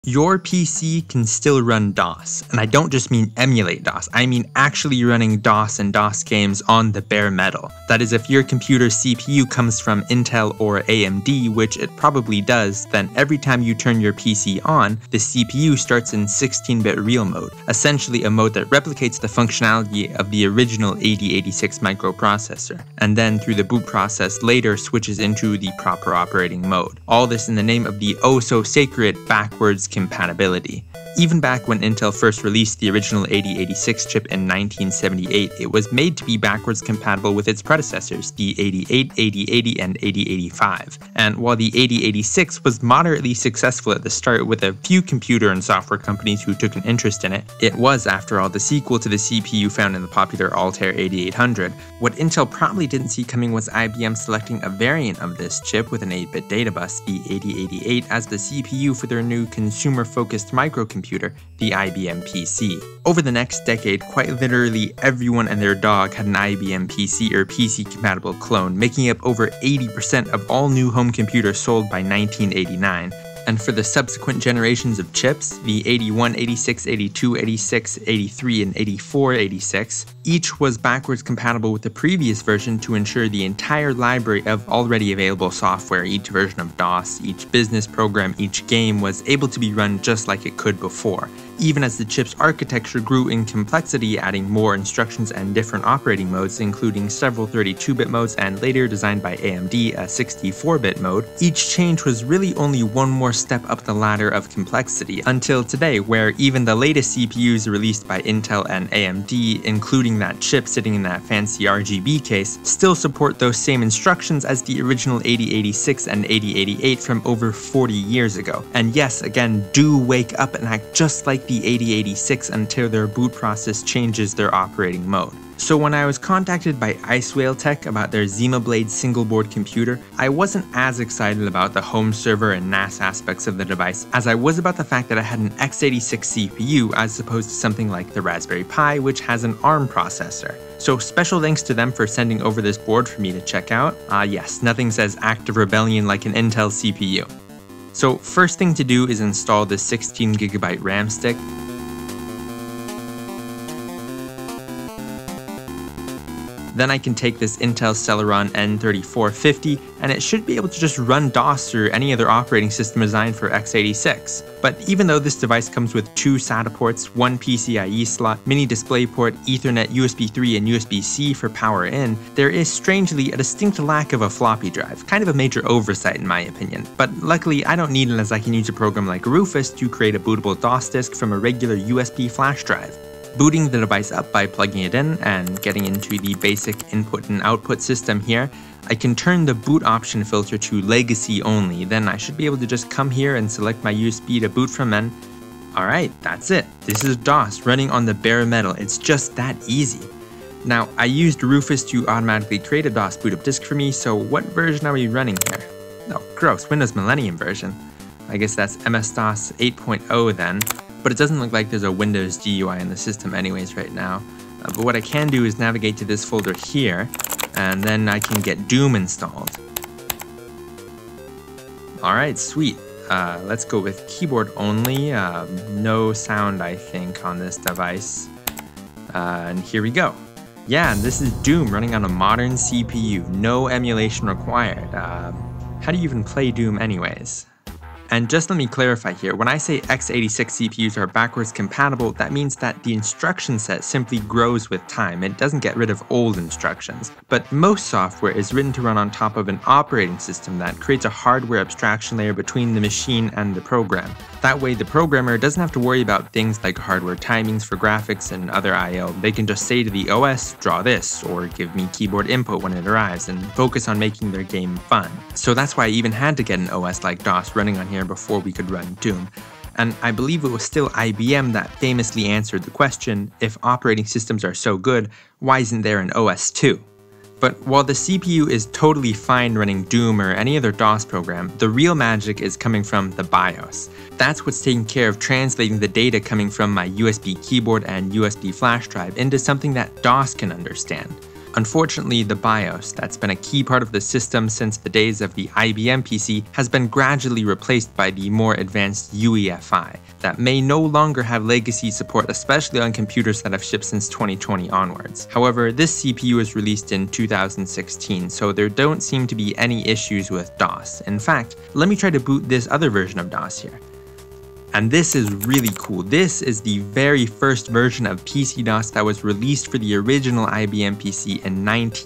Your PC can still run DOS, and I don't just mean emulate DOS, I mean actually running DOS and DOS games on the bare metal. That is, if your computer's CPU comes from Intel or AMD, which it probably does, then every time you turn your PC on, the CPU starts in 16-bit real mode, essentially a mode that replicates the functionality of the original 8086 microprocessor, and then through the boot process later switches into the proper operating mode. All this in the name of the oh-so-sacred backwards compatibility. Even back when Intel first released the original 8086 chip in 1978, it was made to be backwards compatible with its predecessors, the 88, 8080, and 8085. And while the 8086 was moderately successful at the start with a few computer and software companies who took an interest in it, it was, after all, the sequel to the CPU found in the popular Altair 8800. What Intel probably didn't see coming was IBM selecting a variant of this chip with an 8-bit data bus, the 8088, as the CPU for their new consumer-focused microcomputer, the IBM PC. Over the next decade, quite literally everyone and their dog had an IBM PC or PC-compatible clone, making up over 80% of all new home computers sold by 1989. And for the subsequent generations of chips, the 81, 86, 82, 86, 83, and 84, 86, each was backwards compatible with the previous version to ensure the entire library of already available software, each version of DOS, each business program, each game was able to be run just like it could before. Even as the chip's architecture grew in complexity, adding more instructions and different operating modes, including several 32-bit modes and later designed by AMD, a 64-bit mode, each change was really only one more step up the ladder of complexity until today, where even the latest CPUs released by Intel and AMD, including that chip sitting in that fancy RGB case, still support those same instructions as the original 8086 and 8088 from over 40 years ago. And yes, again, do wake up and act just like the 8086 until their boot process changes their operating mode. So when I was contacted by IceWhale Tech about their ZimaBlade single-board computer, I wasn't as excited about the home server and NAS aspects of the device as I was about the fact that I had an x86 CPU as opposed to something like the Raspberry Pi, which has an ARM processor. So special thanks to them for sending over this board for me to check out. Yes, nothing says act of rebellion like an Intel CPU. So first thing to do is install the 16GB RAM stick. Then I can take this Intel Celeron N3450 and it should be able to just run DOS or any other operating system designed for x86. But even though this device comes with 2 SATA ports, 1 PCIe slot, mini DisplayPort, Ethernet, USB 3, and USB-C for power in, there is strangely a distinct lack of a floppy drive, kind of a major oversight in my opinion. But luckily I don't need it, as I can use a program like Rufus to create a bootable DOS disk from a regular USB flash drive. Booting the device up by plugging it in and getting into the basic input and output system here, I can turn the boot option filter to legacy only. Then I should be able to just come here and select my USB to boot from, and alright, that's it. This is DOS running on the bare metal. It's just that easy. Now, I used Rufus to automatically create a DOS boot up disk for me, so what version are we running here? Oh, gross, Windows Millennium version. I guess that's MS-DOS 8.0 then. But it doesn't look like there's a Windows GUI in the system anyways right now. But what I can do is navigate to this folder here, and then I can get Doom installed. Alright, sweet. Let's go with keyboard only. No sound, I think, on this device. And here we go. Yeah, and this is Doom running on a modern CPU. No emulation required. How do you even play Doom anyways? And just let me clarify here, when I say x86 CPUs are backwards compatible, that means that the instruction set simply grows with time. It doesn't get rid of old instructions. But most software is written to run on top of an operating system that creates a hardware abstraction layer between the machine and the program. That way the programmer doesn't have to worry about things like hardware timings for graphics and other I/O. They can just say to the OS, draw this, or give me keyboard input when it arrives, and focus on making their game fun. So that's why I even had to get an OS like DOS running on here before we could run Doom. And I believe it was still IBM that famously answered the question, if operating systems are so good, why isn't there an OS too? But while the CPU is totally fine running Doom or any other DOS program, the real magic is coming from the BIOS. That's what's taking care of translating the data coming from my USB keyboard and USB flash drive into something that DOS can understand. Unfortunately, the BIOS, that's been a key part of the system since the days of the IBM PC, has been gradually replaced by the more advanced UEFI that may no longer have legacy support, especially on computers that have shipped since 2020 onwards. However, this CPU was released in 2016, so there don't seem to be any issues with DOS. In fact, let me try to boot this other version of DOS here. And this is really cool. This is the very first version of PC-DOS that was released for the original IBM PC in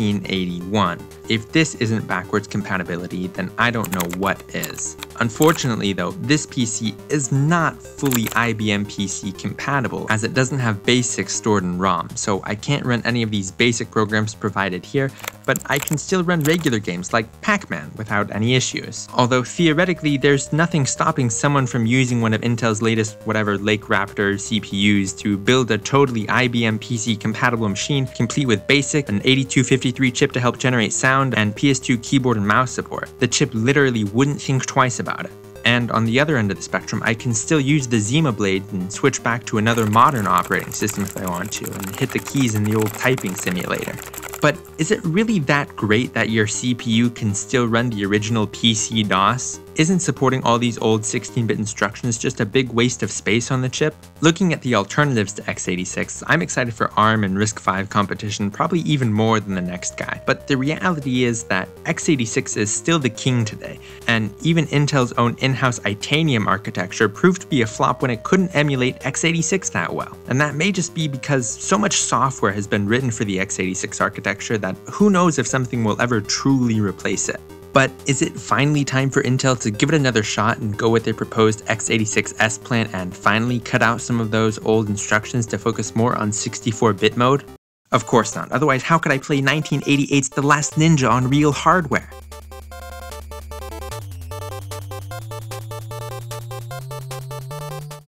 1981. If this isn't backwards compatibility, then I don't know what is. Unfortunately though, this PC is not fully IBM PC compatible, as it doesn't have BASIC stored in ROM, so I can't run any of these basic programs provided here, but I can still run regular games like Pac-Man without any issues. Although theoretically, there's nothing stopping someone from using one of Intel's latest whatever Lake Raptor CPUs to build a totally IBM PC compatible machine, complete with BASIC, an 8253 chip to help generate sound, and PS2 keyboard and mouse support. The chip literally wouldn't think twice about it. And on the other end of the spectrum, I can still use the ZimaBlade and switch back to another modern operating system if I want to, and hit the keys in the old typing simulator. But is it really that great that your CPU can still run the original PC-DOS? Isn't supporting all these old 16-bit instructions just a big waste of space on the chip? Looking at the alternatives to x86, I'm excited for ARM and RISC-V competition probably even more than the next guy. But the reality is that x86 is still the king today, and even Intel's own in-house Itanium architecture proved to be a flop when it couldn't emulate x86 that well. And that may just be because so much software has been written for the x86 architecture that who knows if something will ever truly replace it. But is it finally time for Intel to give it another shot and go with their proposed x86S plan and finally cut out some of those old instructions to focus more on 64-bit mode? Of course not, otherwise how could I play 1988's The Last Ninja on real hardware?